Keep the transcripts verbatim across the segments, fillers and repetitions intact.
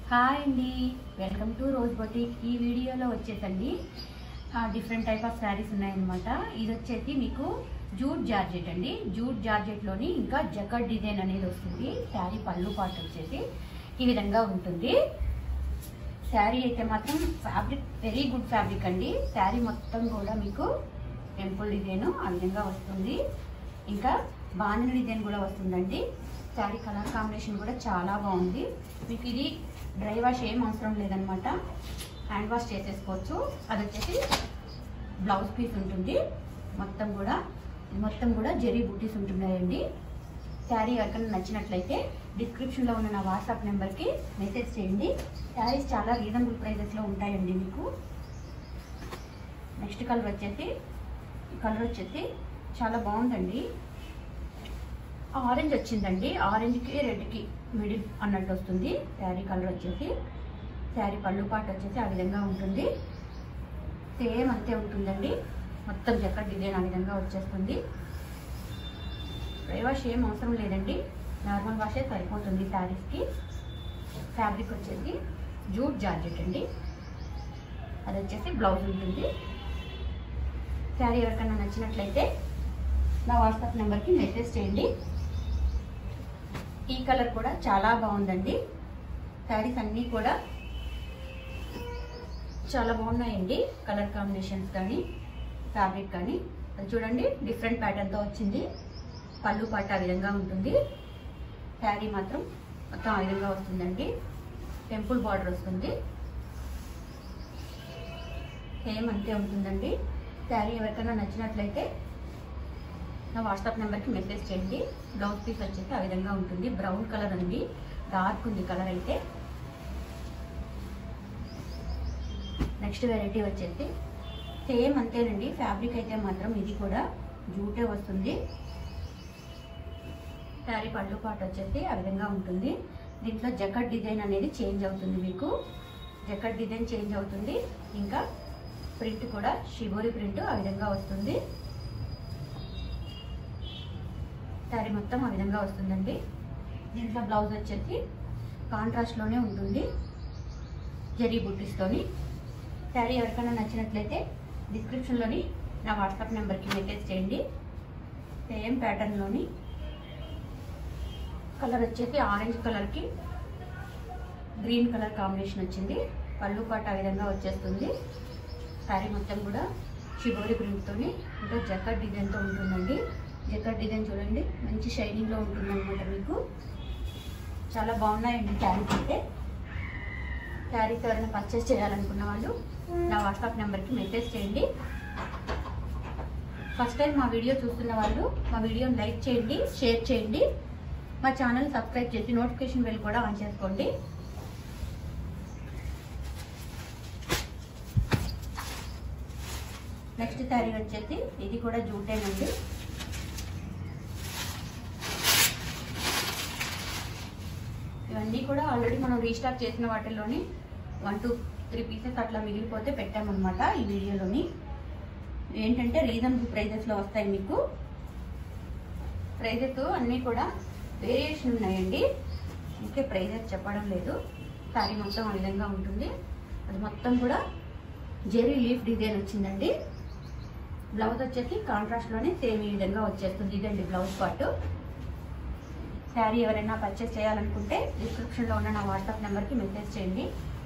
Hi అండి, welcome to rose boutique. ఈ వీడియోలో వచ్చేసండి డిఫరెంట్ టైప్ ఆఫ్ శారీస్ ఉన్నాయన్నమాట. ఇది వచ్చేసి మీకు జూట్ జార్జెట్ అండి. జూట్ జార్జెట్లోని ఇంకా జకట్ డిజైన్ అనేది వస్తుంది. శారీ పళ్ళు పాటు వచ్చేసి ఈ విధంగా ఉంటుంది. శారీ అయితే మాత్రం ఫ్యాబ్రిక్ వెరీ గుడ్ ఫ్యాబ్రిక్ అండి. శారీ మొత్తం కూడా మీకు టెంపుల్ డిజైన్ ఆ విధంగా వస్తుంది. ఇంకా బాంధని డిజైన్ కూడా వస్తుందండి. శారీ కలర్ కాంబినేషన్ కూడా చాలా బాగుంది. మీకు ఇది డ్రై వాష్ ఏం అవసరం లేదనమాట, హ్యాండ్ వాష్ చేసేసుకోవచ్చు. అది వచ్చేసి బ్లౌజ్ పీస్ ఉంటుంది. మొత్తం కూడా మొత్తం కూడా జెరీ బూటీస్ ఉంటున్నాయండి. శారీ ఎవరికైనా నచ్చినట్లయితే డిస్క్రిప్షన్లో ఉన్న నా వాట్సాప్ నెంబర్కి మెసేజ్ చేయండి. శారీస్ చాలా రీజనబుల్ ప్రైజెస్లో ఉంటాయండి మీకు. నెక్స్ట్ కలర్ వచ్చేసి ఈ కలర్ వచ్చేసి చాలా బాగుందండి. ఆరెంజ్ వచ్చిందండి. ఆరెంజ్కి రెడ్కి మిడిల్ అన్నట్టు వస్తుంది శారీ కలర్ వచ్చేసి. శారీ పళ్ళు పాటు వచ్చేసి ఆ విధంగా ఉంటుంది. సేమ్ అంతే ఉంటుందండి. మొత్తం జకట్ డిజైన్ ఆ విధంగా వచ్చేస్తుంది. డ్రై వాష్ ఏం అవసరం లేదండి, నార్మల్ వాషే సరిపోతుంది శారీస్కి. ఫ్యాబ్రిక్ వచ్చేసి జూట్ జార్జెట్ అండి. అది వచ్చేసి బ్లౌజ్ ఉంటుంది. శారీ ఎవరికైనా నచ్చినట్లయితే నా వాట్సాప్ నెంబర్కి మెసేజ్ చేయండి. ఈ కలర్ కూడా చాలా బాగుందండి. శారీస్ అన్నీ కూడా చాలా బాగున్నాయండి. కలర్ కాంబినేషన్స్ కానీ ఫ్యాబ్రిక్ కానీ అది చూడండి, డిఫరెంట్ ప్యాటర్న్తో వచ్చింది. పళ్ళు పాట ఆ విధంగా ఉంటుంది. శారీ మాత్రం మొత్తం ఆ విధంగా వస్తుందండి. టెంపుల్ బార్డర్ వస్తుంది. సేమ్ అంతే ఉంటుందండి. శారీ ఎవరికైనా నచ్చినట్లయితే నా వాట్సాప్ నెంబర్కి మెసేజ్ చేయండి. బ్లౌజ్ పీస్ వచ్చేసి ఆ విధంగా ఉంటుంది. బ్రౌన్ కలర్ అండి, డార్క్ ఉంది కలర్ అయితే. నెక్స్ట్ వెరైటీ వచ్చేసి సేమ్ అంతేనండి. ఫ్యాబ్రిక్ అయితే మాత్రం ఇది కూడా జూటే వస్తుంది. శారీ పళ్ళు పాటు వచ్చేసి ఆ విధంగా ఉంటుంది. దీంట్లో జకట్ డిజైన్ అనేది చేంజ్ అవుతుంది. మీకు జకట్ డిజైన్ చేంజ్ అవుతుంది. ఇంకా ప్రింట్ కూడా షిబోరి ప్రింట్ ఆ విధంగా వస్తుంది. శారీ మొత్తం ఆ విధంగా వస్తుందండి. దీంట్లో బ్లౌజ్ వచ్చేసి కాంట్రాస్ట్లోనే ఉంటుంది, జరీ బుట్టీస్తోని. శారీ ఎవరికైనా నచ్చినట్లయితే డిస్క్రిప్షన్లోని నా వాట్సాప్ నెంబర్కి మెసేజ్ చేయండి. సేమ్ ప్యాటర్న్లోని కలర్ వచ్చేసి ఆరెంజ్ కలర్కి గ్రీన్ కలర్ కాంబినేషన్ వచ్చింది. పళ్ళు పాటు ఆ విధంగా వచ్చేస్తుంది. శారీ మొత్తం కూడా షిబోరి ప్రింట్తోని ఇంకా జకట్ డిజైన్తో ఉంటుందండి. జకట్ డిజైన్ చూడండి, మంచి షైనింగ్లో ఉంటుంది అనమాట. మీకు చాలా బాగున్నాయండి శారీస్ అయితే. శారీస్ ఎవరైనా పర్చేస్ చేయాలనుకున్న వాళ్ళు నా వాట్సాప్ నెంబర్కి మెసేజ్ చేయండి. ఫస్ట్ టైం మా వీడియో చూస్తున్న వాళ్ళు మా వీడియోని లైక్ చేయండి, షేర్ చేయండి. మా ఛానల్ సబ్స్క్రైబ్ చేసి నోటిఫికేషన్ బెల్ కూడా ఆన్ చేసుకోండి. నెక్స్ట్ శారీ వచ్చేసి ఇది కూడా జూటేనండి. ఇవన్నీ కూడా ఆల్రెడీ మనం రీస్టాక్ చేసిన వాటిల్లోని వన్ టూ త్రీ పీసెస్ అట్లా మిగిలిపోతే పెట్టామన్నమాట. ఈ వీడియోలోని ఏంటంటే రీజనబుల్ ప్రైజెస్లో వస్తాయి మీకు. ప్రైజెస్ అన్నీ కూడా వేరియేషన్ ఉన్నాయండి, ఇంకే ప్రైజెస్ చెప్పడం లేదు. శారీ మొత్తం ఆ విధంగా ఉంటుంది. అది మొత్తం కూడా జెరీ లీఫ్ డిజైన్ వచ్చిందండి. బ్లౌజ్ వచ్చేసి కాంట్రాస్ట్లోనే సేమ్ ఈ విధంగా వచ్చేస్తుంది. ఇదండి బ్లౌజ్ పార్ట్. శారీ ఎవరైనా పర్చేస్ చేయాలనుకుంటే డిస్క్రిప్షన్లో ఉన్న నా వాట్సాప్ నెంబర్కి మెసేజ్ చేయండి.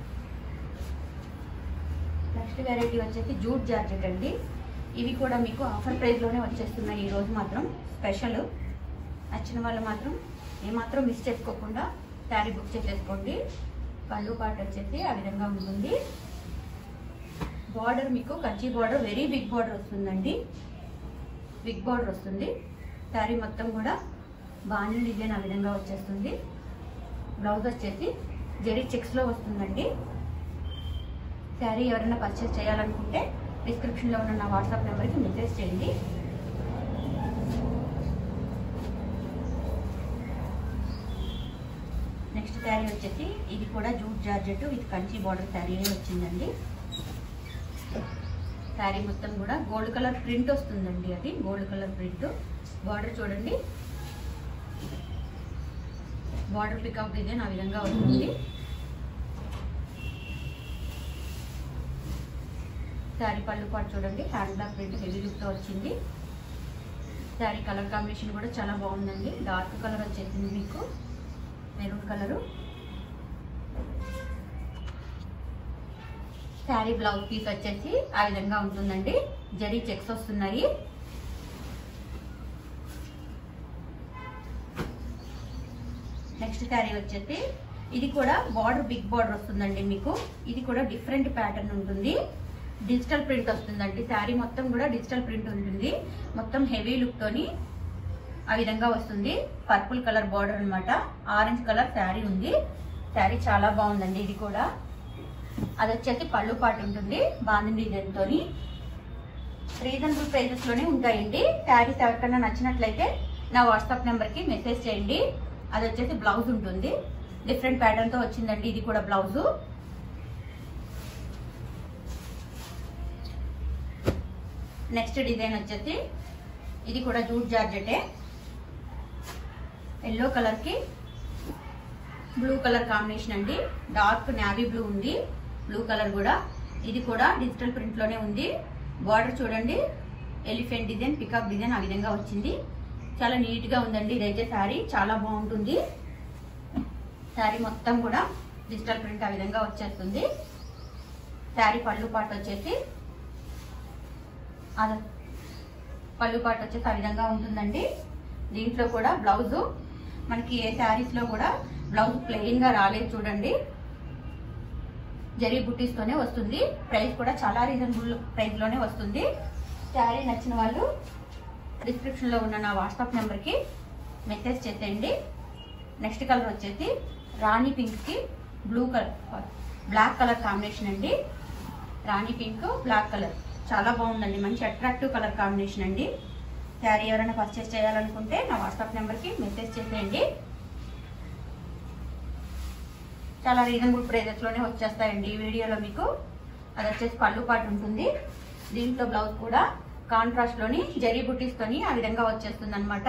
నెక్స్ట్ వెరైటీ వచ్చేసి జూట్ జార్జెట్ అండి. ఇవి కూడా మీకు ఆఫర్ ప్రైస్లోనే వచ్చేస్తున్నాయి ఈరోజు మాత్రం. స్పెషల్ నచ్చిన వాళ్ళు మాత్రం ఏమాత్రం మిస్ చేసుకోకుండా శారీ బుక్ చేసేసుకోండి. పళ్ళు పాటు వచ్చేసి ఆ విధంగా ఉంటుంది. బార్డర్ మీకు Kanchi border, very big border వస్తుందండి. బిగ్ బార్డర్ వస్తుంది. శారీ మొత్తం కూడా బాంధని డిజైన్ ఆ విధంగా వచ్చేస్తుంది. బ్లౌజ్ వచ్చేసి జరీ చెక్స్లో వస్తుందండి. శారీ ఎవరైనా పర్చేస్ చేయాలనుకుంటే డిస్క్రిప్షన్లో ఉన్న నా వాట్సాప్ నెంబర్కి మెసేజ్ చేయండి. నెక్స్ట్ శారీ వచ్చేసి ఇది కూడా jute georgette with Kanchi border sari వచ్చిందండి. శారీ మొత్తం కూడా గోల్డ్ కలర్ ప్రింట్ వస్తుందండి. అది గోల్డ్ కలర్ ప్రింట్. బార్డర్ చూడండి, బార్డర్ పికప్ డిజైన్ ఆ విధంగా వస్తుంది. శారీ పళ్ళు పాటు చూడండి, హ్యాండ్ బ్లాక్ ప్రింట్ హెవీ లుక్తో వచ్చింది. శారీ కలర్ కాంబినేషన్ కూడా చాలా బాగుందండి. డార్క్ కలర్ వచ్చేసింది మీకు, maroon colour. Sari blouse piece వచ్చేసి ఆ విధంగా ఉంటుందండి. జరీ చెక్స్ వస్తున్నాయి. నెక్స్ట్ శారీ వచ్చేసి ఇది కూడా బార్డర్ బిగ్ బార్డర్ వస్తుందండి మీకు. ఇది కూడా డిఫరెంట్ ప్యాటర్న్ ఉంటుంది. డిజిటల్ ప్రింట్ వస్తుందండి. శారీ మొత్తం కూడా డిజిటల్ ప్రింట్ ఉంటుంది. మొత్తం హెవీ లుక్ తోని ఆ విధంగా వస్తుంది. పర్పుల్ కలర్ బార్డర్ అన్నమాట. ఆరెంజ్ కలర్ శారీ ఉంది. శారీ చాలా బాగుందండి. ఇది కూడా అది వచ్చేసి పళ్ళు పాటు ఉంటుంది బాందిని డిజైన్ తోని. రీజనబుల్ ప్రైజెస్ లోనే ఉంటాయండి. శారీస్ ఎవరికైనా నచ్చినట్లయితే నా వాట్సాప్ నెంబర్ కి మెసేజ్ చేయండి. అది వచ్చేసి బ్లౌజ్ ఉంటుంది. డిఫరెంట్ ప్యాటర్న్ తో వచ్చిందండి. ఇది కూడా బ్లౌజ్. నెక్స్ట్ డిజైన్ వచ్చేసి ఇది కూడా జూట్ జార్జెటే. ఎల్లో కలర్ కి బ్లూ కలర్ కాంబినేషన్ అండి. డార్క్ నావీ బ్లూ ఉంది, బ్లూ కలర్ కూడా. ఇది కూడా డిజిటల్ ప్రింట్ లోనే ఉంది. బార్డర్ చూడండి, ఎలిఫెంట్ డిజైన్, పికాక్ డిజైన్ ఆ విధంగా వచ్చింది. చాలా నీట్ గా ఉందండి. ఇదైతే శారీ చాలా బాగుంటుంది. శారీ మొత్తం కూడా డిజిటల్ ప్రింట్ ఆ విధంగా వచ్చేస్తుంది. శారీ పళ్ళు పాటు వచ్చేసి అదే పళ్ళు పాటు వచ్చేసి ఆ విధంగా ఉంటుందండి. దీంట్లో కూడా బ్లౌజు మనకి ఏ శారీస్ లో కూడా బ్లౌజ్ ప్లెయిన్ గా రాలేదు చూడండి. జరీ బుట్టీస్ తోనే వస్తుంది. ప్రైస్ కూడా చాలా రీజనబుల్ ప్రైస్ లోనే వస్తుంది. శారీ నచ్చిన వాళ్ళు డిస్క్రిప్షన్ లో ఉన్న నా వాట్సాప్ నెంబర్ కి మెసేజ్ చేసేయండి. నెక్స్ట్ కలర్ వచ్చేసి రాణి పింక్ కి blue colour black colour combination అండి. రాణి పింక్ బ్లాక్ కలర్ చాలా బాగుందండి. మంచి అట్రాక్టివ్ కలర్ కాంబినేషన్ అండి. శారీ ఎవరైనా పర్చేస్ చేయాలనుకుంటే నా వాట్సాప్ నెంబర్ కి మెసేజ్ చేసేయండి. చాలా రీజనబుల్ ప్రైజెస్ లోనే వచ్చేస్తాయండి ఈ వీడియోలో మీకు. అది వచ్చేసి పళ్ళు పాటు ఉంటుంది. దీంట్లో బ్లౌజ్ కూడా కాంట్రాస్ట్ లోని జరీ బుటీస్ తోని ఆ విధంగా వచ్చేస్తుంది అనమాట.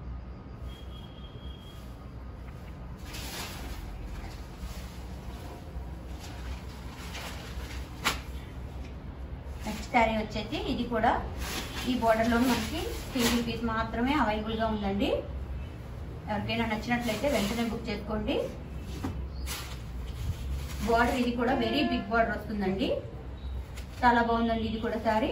నెక్స్ట్ శారీ వచ్చేసి ఇది కూడా ఈ బోర్డర్ లో మనకి సింగిల్ పీస్ మాత్రమే అవైలబుల్ గా ఉందండి. ఎవరికైనా నచ్చినట్లయితే వెంటనే బుక్ చేసుకోండి. బార్డర్ ఇది కూడా వెరీ బిగ్ బార్డర్ వస్తుందండి. చాలా బాగుందండి ఇది కూడా శారీ.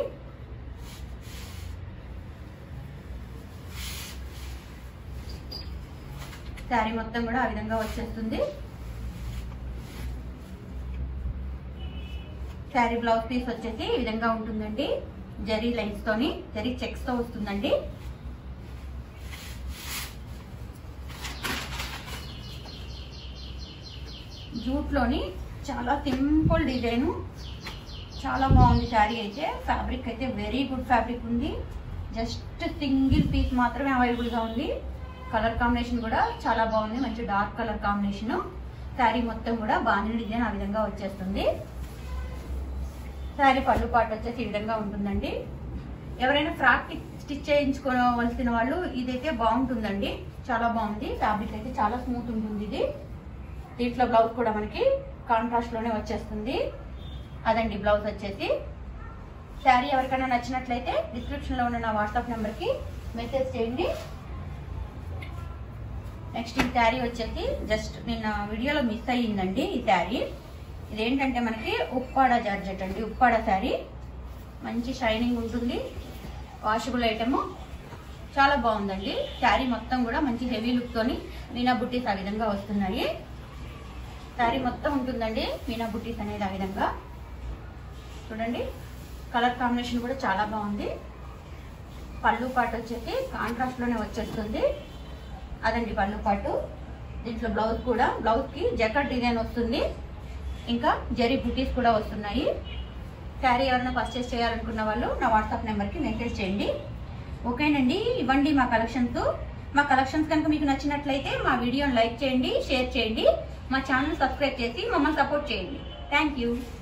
శారీ మొత్తం కూడా ఆ విధంగా వచ్చేస్తుంది. శారీ బ్లౌజ్ పీస్ వచ్చేసి ఈ విధంగా ఉంటుందండి. జరీ లైన్స్ తోని జరీ చెక్స్ తో వస్తుందండి. జూట్ లోని చాలా సింపుల్ డిజైన్, చాలా బాగుంది శారీ అయితే. ఫ్యాబ్రిక్ అయితే వెరీ గుడ్ ఫ్యాబ్రిక్ ఉంది. జస్ట్ సింగిల్ పీస్ మాత్రమే అవైలబుల్ గా ఉంది. కలర్ కాంబినేషన్ కూడా చాలా బాగుంది. మంచి డార్క్ కలర్ కాంబినేషన్. శారీ మొత్తం కూడా బాందిని డిజైన్ ఆ విధంగా వచ్చేస్తుంది. శారీ పళ్ళు పాటు వచ్చేసి ఈ విధంగా ఉంటుందండి. ఎవరైనా ఫ్రాక్ స్టిచ్ చేయించుకోవాల్సిన వాళ్ళు ఇదైతే బాగుంటుందండి. చాలా బాగుంది. ఫ్యాబ్రిక్ అయితే చాలా స్మూత్ ఉంటుంది ఇది. దీంట్లో బ్లౌజ్ కూడా మనకి కాంట్రాస్ట్ లోనే వచ్చేస్తుంది. అదండి బ్లౌజ్ వచ్చేసి. శారీ ఎవరికైనా నచ్చినట్లయితే డిస్క్రిప్షన్ లో ఉన్న నా వాట్సాప్ నెంబర్ కి మెసేజ్ చేయండి. నెక్స్ట్ ఈ శారీ వచ్చేసి జస్ట్ నిన్న వీడియోలో మిస్ అయ్యిందండి ఈ శారీ. ఇదేంటంటే మనకి ఉప్పాడ జార్జెట్ అండి. ఉప్పాడ శారీ మంచి షైనింగ్ ఉంటుంది. వాషబుల్ ఐటమ్ చాలా బాగుందండి. శారీ మొత్తం కూడా మంచి హెవీ లుక్ తోని మీనా బుట్టీస్ ఆ విధంగా వస్తున్నాయి. శారీ మొత్తం ఉంటుందండి మీనా బుట్టీస్ అనేది ఆ విధంగా. చూడండి కలర్ కాంబినేషన్ కూడా చాలా బాగుంది. పళ్ళు పాటు వచ్చేసి కాంట్రాస్ట్ లోనే వచ్చేస్తుంది. అదండి పళ్ళు పాటు. దీంట్లో బ్లౌజ్ కూడా బ్లౌజ్ కి జకట్ డిజైన్ వస్తుంది. ఇంకా జరీ బుటీస్ కూడా వస్తున్నాయి. శారీ ఎవరైనా పర్చేస్ చేయాలనుకున్న వాళ్ళు నా వాట్సాప్ నెంబర్ కి మెసేజ్ చేయండి. ఓకేనండి, ఇవ్వండి మా కలెక్షన్స్. మా కలెక్షన్స్ కనుక మీకు నచ్చినట్లయితే మా వీడియోని లైక్ చేయండి, షేర్ చేయండి, మా ఛానల్ సబ్స్క్రైబ్ చేసి మమ్మల్ని సపోర్ట్ చేయండి. Thank you.